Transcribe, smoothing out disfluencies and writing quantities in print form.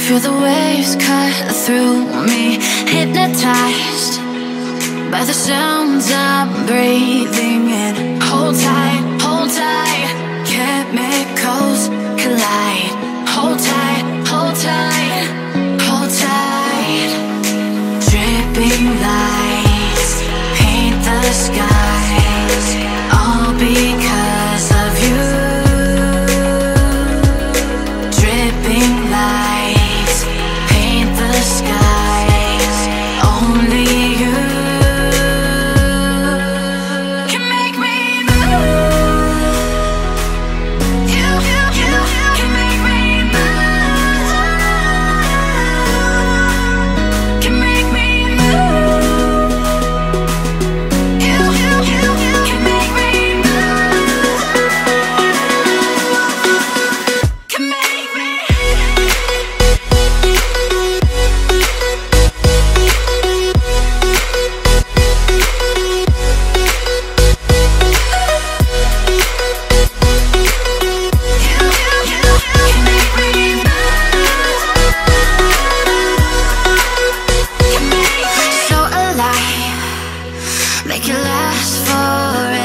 Feel the waves cut through me, hypnotized by the sounds I'm breathing in. Hold tight, hold tight, chemicals collide. Hold tight, hold tight, hold tight. Dripping lights paint the skies, all because of you. Dripping lights paint the skies, only you can make me move. You can make me move. Can make me move. You can make me move. Can make me. So alive, make it last forever.